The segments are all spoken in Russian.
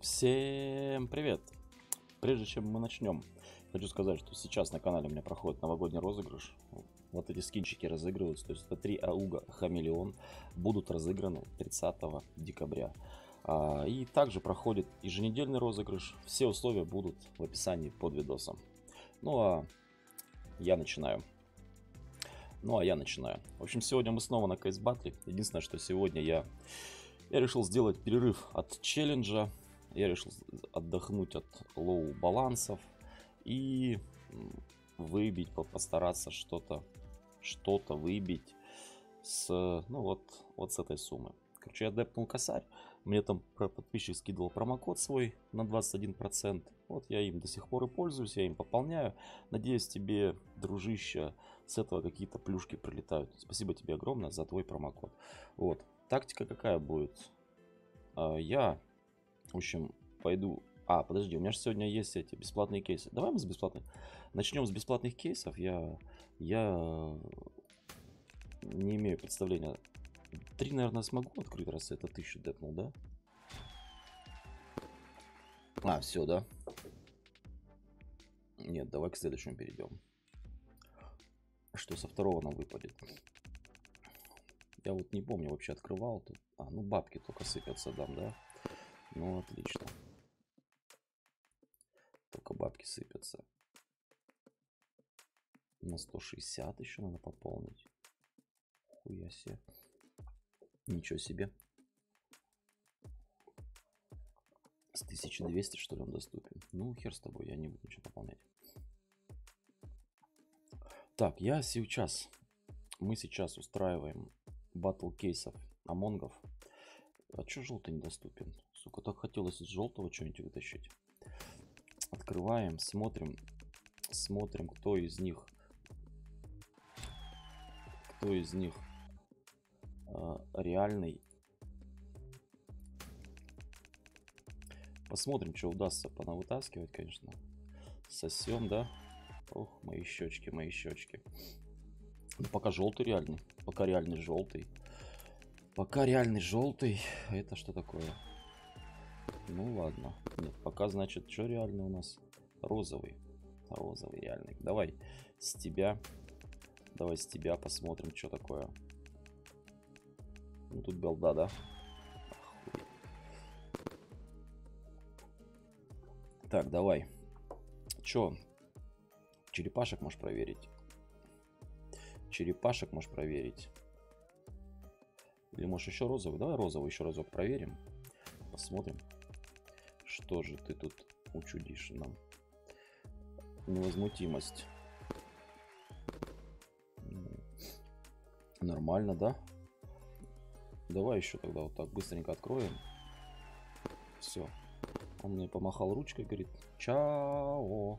Всем привет! Прежде чем мы начнем, хочу сказать, что сейчас на канале у меня проходит новогодний розыгрыш. Вот эти скинчики разыгрываются, то есть это 3 ауга хамелеон будут разыграны 30 декабря. И также проходит еженедельный розыгрыш. Все условия будут в описании под видосом. Ну а я начинаю. В общем, сегодня мы снова на CS Battle. Единственное, что сегодня я решил сделать перерыв от челленджа. Я решил отдохнуть от лоу балансов и выбить, постараться что-то выбить с, вот с этой суммы. Короче, я депнул косарь. Мне там подписчик скидывал промокод свой на 21%. Вот я им до сих пор и пользуюсь, я им пополняю. Надеюсь, тебе, дружище, с этого какие-то плюшки прилетают. Спасибо тебе огромное за твой промокод. Вот. Тактика какая будет? Я, в общем, пойду... подожди, у меня же сегодня есть эти бесплатные кейсы. Давай мы с бесплатных... Начнем с бесплатных кейсов. Я не имею представления. 3, наверное, смогу открыть, раз это 1000 депнул, да? Все, да? Нет, давай к следующему перейдем. Что со второго нам выпадет? Я вот не помню, вообще открывал тут. Ну бабки только сыпятся, дам, да? Ну, отлично. Только бабки сыпятся. На 160 еще надо пополнить. Хуя себе. Ничего себе. С 1200, что ли, он доступен? Ну, хер с тобой, я не буду ничего пополнять. Так, мы сейчас устраиваем батл кейсов амонгов. А чё желтый недоступен? Сука, так хотелось из желтого что-нибудь вытащить. Открываем, смотрим, кто из них реальный. Посмотрим, что удастся понавытаскивать, конечно. Сосем, да? Ох, мои щечки. Ну, пока желтый реальный. Пока реальный желтый. Это что такое? Ну ладно. Нет, пока, значит, что реальный у нас? Розовый реальный. Давай с тебя посмотрим, что такое. Ну, тут белда, да? Так, давай. Чё? Черепашек можешь проверить. Или можешь еще розовый? Давай розовый еще разок проверим. Посмотрим, что же ты тут учудишь нам. Невозмутимость. Нормально, да? Давай еще тогда вот так быстренько откроем. Все. Он мне помахал ручкой, говорит: чао.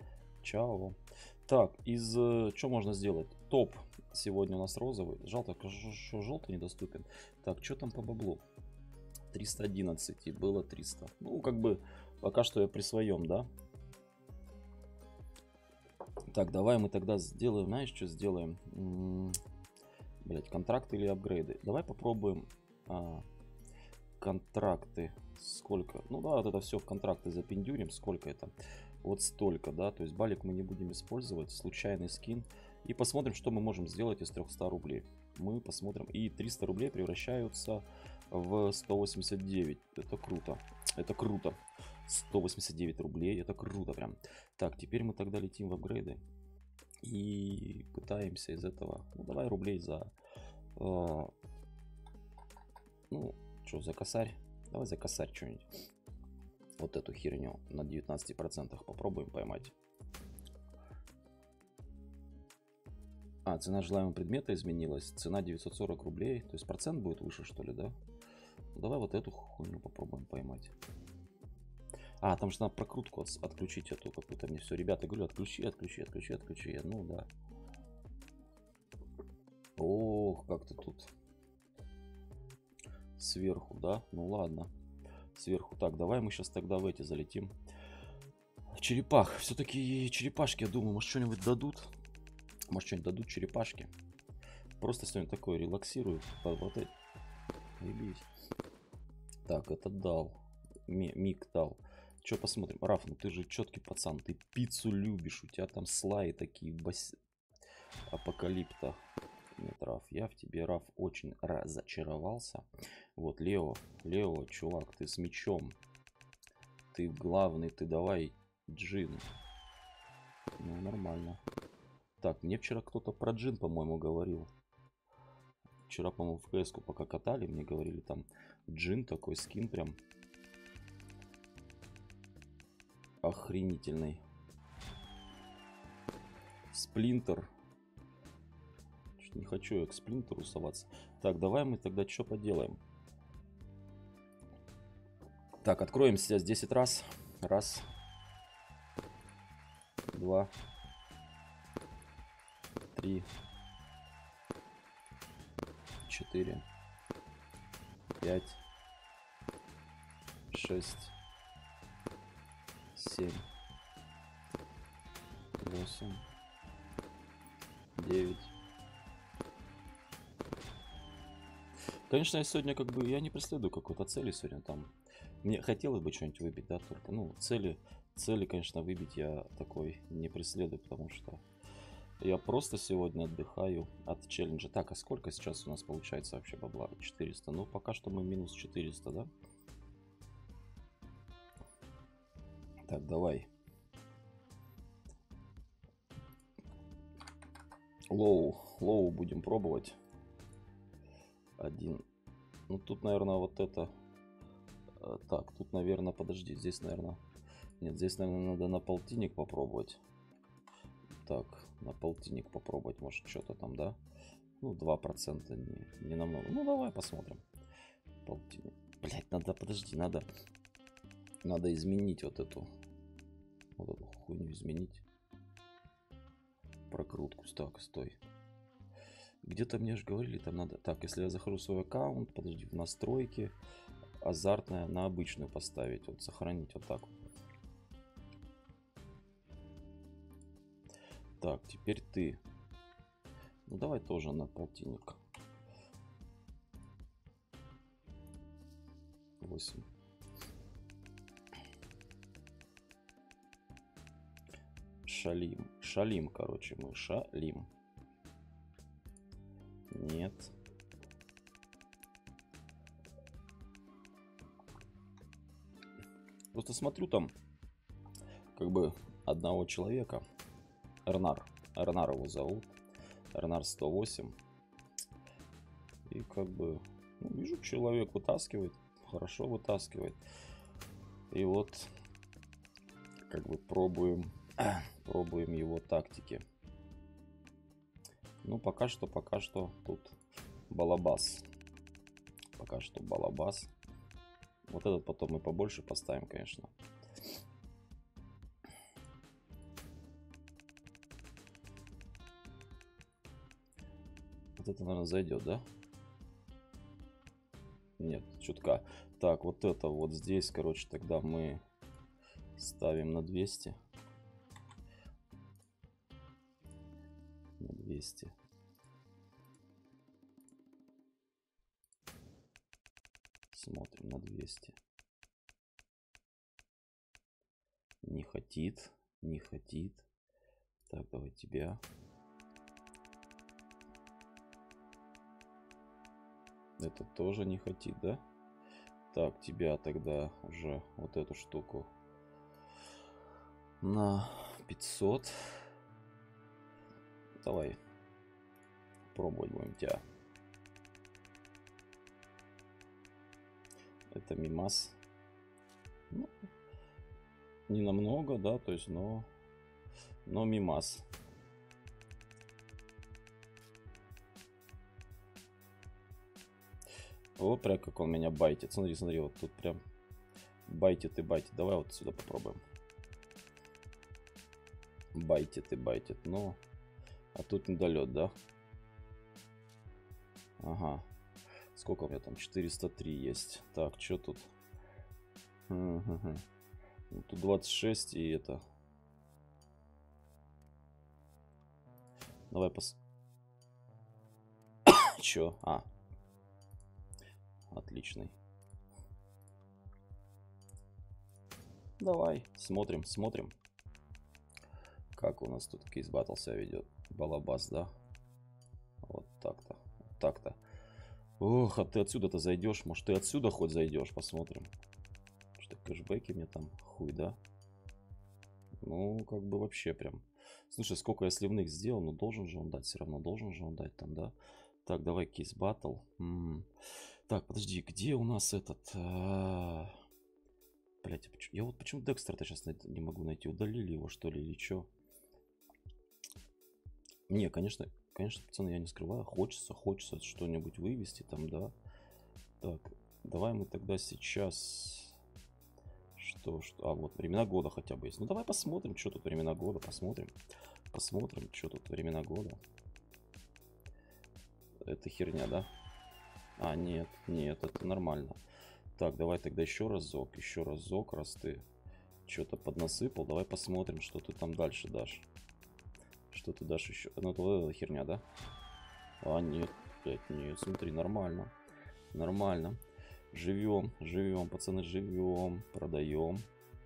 Так, что можно сделать? Топ сегодня у нас розовый. Жалко, что желтый недоступен. Так, что там по баблу? 311 и было 300. Ну, как бы, пока что я при своем, да? Так, давай мы тогда сделаем, знаешь, что сделаем? Блять, контракты или апгрейды? Давай попробуем контракты. Сколько? Ну да, вот это все в контракты запендюрим. Сколько это? Вот столько, да? То есть балик мы не будем использовать. Случайный скин. И посмотрим, что мы можем сделать из 300 рублей. Мы посмотрим. И 300 рублей превращаются в 189. Это круто. 189 рублей. Это круто прям. Так, теперь мы тогда летим в апгрейды. И пытаемся из этого. Ну, давай рублей за... за косарь. Давай за косарь что-нибудь. Вот эту херню на 19% попробуем поймать. Цена желаемого предмета изменилась. Цена 940 рублей. То есть процент будет выше, что ли, да? Давай вот эту хуйню попробуем поймать. Там же надо прокрутку отключить эту какую-то. Мне все, ребята, говорю, отключи. Ну да. Ох, как ты тут. Сверху, да? Ну ладно. Сверху. Так, давай мы сейчас тогда в эти залетим. В черепах. Все-таки черепашки, я думаю, может что-нибудь дадут. Черепашки. Просто сегодня такое релаксирую. Так, это дал. миг дал. Че, посмотрим. Раф, ну ты же четкий пацан. Ты пиццу любишь. У тебя там слои такие. Апокалипта. Нет, Раф, я в тебе, Раф, очень разочаровался. Вот, Лео, чувак, ты с мечом. Ты главный, ты давай, джин. Ну, нормально. Так, мне вчера кто-то про джин, по-моему, говорил. Вчера, по-моему, в КС-ку пока катали, мне говорили, там джин такой скин прям охренительный. Сплинтер. Не хочу я к сплинтеру соваться. Так, давай мы тогда что поделаем? Так, откроем сейчас 10 раз. Раз. 2. 3. 4. 5. 6. 7. 8. 9. Конечно, я сегодня как бы, я не преследую какой-то цели сегодня там. Мне хотелось бы что-нибудь выбить, да, только, ну, цели, конечно, выбить я такой не преследую, потому что я просто сегодня отдыхаю от челленджа. Так, а сколько сейчас у нас получается вообще бабла? 400. Ну, пока что мы минус 400, да? Так, давай. Лоу будем пробовать. Один. Ну, тут, наверное, вот это. Так, тут, наверное, подожди, здесь, наверное... Нет, здесь, наверное, надо на полтинник попробовать. Так, на полтинник попробовать, может, что-то там, да? Ну, 2% не намного. Ну, давай посмотрим. Полтинник. Блять, надо, подожди, надо изменить вот эту хуйню изменить. Прокрутку. Так, стой. Где-то мне же говорили, там надо... Так, если я захожу в свой аккаунт, подожди, в настройки, азартная на обычную поставить. Вот, сохранить вот так вот. Так, теперь ты. Ну, давай тоже на полтинник. 8. Шалим, короче, мы шалим. Нет. Просто смотрю там, как бы, одного человека. Эрнар его зовут. Эрнар 108. И как бы, ну, вижу, человек вытаскивает. Хорошо вытаскивает. И вот, как бы, пробуем его тактики. Ну, пока что тут балабас. Пока что балабас. Вот этот потом мы побольше поставим, конечно. Вот это, наверное, зайдет, да? Нет, чутка. Так, вот это вот здесь, короче, тогда мы ставим на 200. На 200. Смотрим на 200. Не хотит. Так, давай тебя. Это тоже не хотит, да? Так, тебя тогда уже вот эту штуку на 500. Давай пробовать будем тебя. Это мимас. Ну, не намного, да, то есть, но мимас. Вот прям как он меня байтит. Смотри, вот тут прям байтит и байтит. Давай вот сюда попробуем. Байтит и байтит. Ну, а тут недолет, да? Ага. Сколько у меня там? 403 есть. Так, что тут? Тут 26 и это. Давай Чё? Отличный. давай, смотрим, смотрим. Как у нас тут кейс батл себя ведет. Балабас, да? Вот так-то, вот так-то. Ох, а ты отсюда-то зайдешь? Может, ты отсюда хоть зайдешь? Посмотрим. Что кэшбэки мне там, хуй, да? Ну, как бы вообще прям. Слушай, сколько я сливных сделал, но должен же он дать, все равно должен же он дать там, да? Так, давай кейс батл. Так, подожди, где у нас этот... Блять, я вот почему Декстера-то сейчас не могу найти? Удалили его, что ли, или что? Не, конечно, пацаны, я не скрываю. Хочется что-нибудь вывести там, да. Так, давай мы тогда сейчас... Что? А, вот времена года хотя бы есть. Ну, давай посмотрим, что тут времена года. Посмотрим, что тут времена года. Это херня, да? А, нет, это нормально. Так, давай тогда еще разок, раз ты что-то поднасыпал. Давай посмотрим, что ты там дальше дашь. Что ты дашь еще? Ну, это херня, да? А, нет, блядь, нет, смотри, нормально. Нормально. Живем, пацаны, живем. Продаем.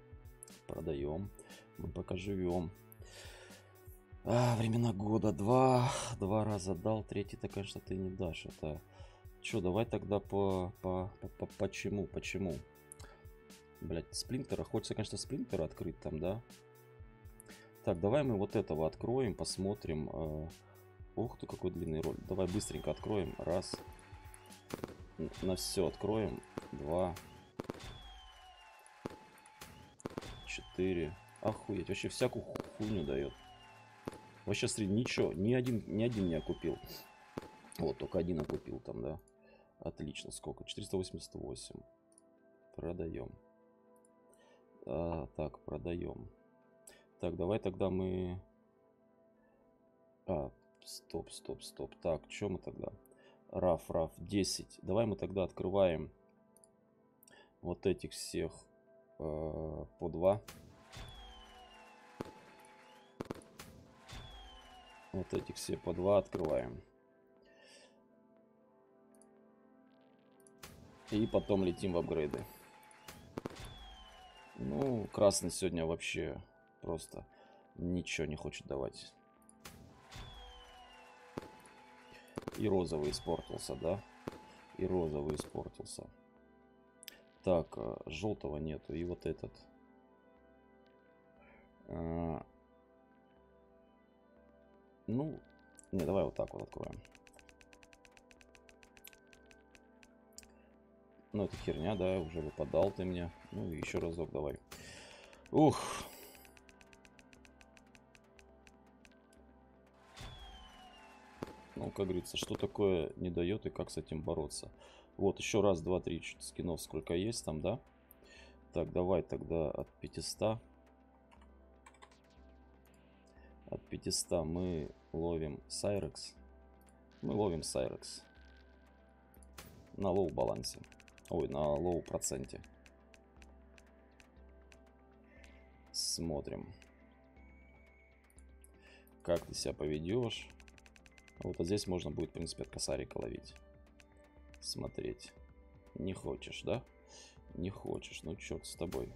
Мы пока живем. Времена года. Два раза дал. Третий-то, конечно, ты не дашь. Это... Че, давай тогда почему? Блять, сплинтера. Хочется, конечно, сплинтера открыть там, да? Так, давай мы вот этого откроем, посмотрим. Ух ты, какой длинный ролик. Давай быстренько откроем. Раз. На все откроем. 2. 4. Охуеть. Вообще всякую хуйню дает. Вообще, смотри, ничего. Ни один не окупил. Вот, только один окупил там, да. Отлично. Сколько? 488. Продаем. Так, продаем. Так, давай тогда мы... Стоп. Так, что мы тогда? Раф, 10. Давай мы тогда открываем вот этих всех по 2. Вот этих все по 2 открываем. И потом летим в апгрейды. Ну, красный сегодня вообще просто ничего не хочет давать. И розовый испортился, да? И розовый испортился. Так, желтого нету. И вот этот. Ну, не, давай вот так вот откроем. Ну, это херня, да, уже выпадал ты мне. Ну, и еще разок давай. Ух. Ну, как говорится, что такое не дает и как с этим бороться. Вот, еще раз, два, три скинов сколько есть там, да? Так, давай тогда от 500. От 500 мы ловим Сайрекс. На лоу балансе. Ой, на лоу проценте. Смотрим. Как ты себя поведешь. Вот здесь можно будет, в принципе, от косарика ловить. Смотреть. Не хочешь, да? Не хочешь. Ну, черт с тобой.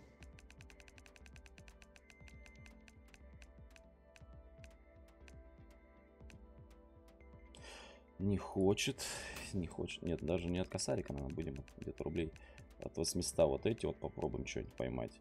Не хочет. Нет, даже не от косарика, наверное, будем где-то рублей от 800 вот эти вот попробуем что-нибудь поймать.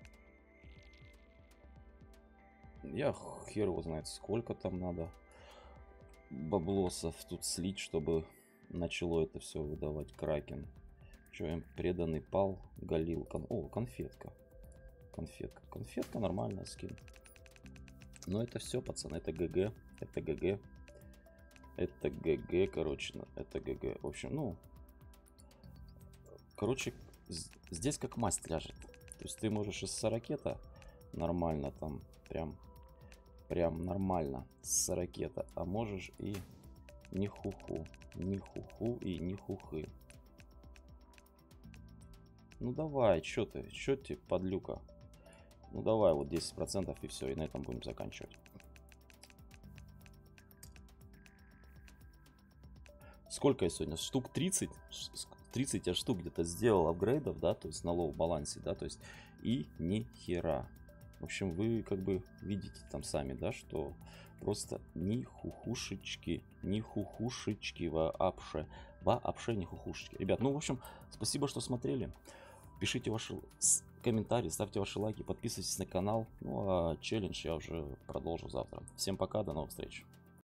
Я хер его знает, сколько там надо баблосов тут слить, чтобы начало это все выдавать. Кракен. Что, им преданный пал, галил. О, конфетка. Конфетка нормальная скин. Но это все, пацаны, это ГГ. Это ГГ, короче, это ГГ. В общем, ну, короче, здесь как масть ляжет. То есть ты можешь из 40 нормально там, прям нормально с 40, а можешь и ни хуху и ни хухы. Ну давай, чё ты, подлюка? Ну давай, вот 10% и все, и на этом будем заканчивать. Сколько я сегодня? Штук 30? 30 я штук где-то сделал апгрейдов, да, то есть на лоу балансе, да, то есть и ни хера. В общем, вы как бы видите там сами, да, что просто ни хухушечки вообще не хухушечки. Ребят, ну, в общем, спасибо, что смотрели. Пишите ваши комментарии, ставьте ваши лайки, подписывайтесь на канал. Ну, а челлендж я уже продолжу завтра. Всем пока, до новых встреч.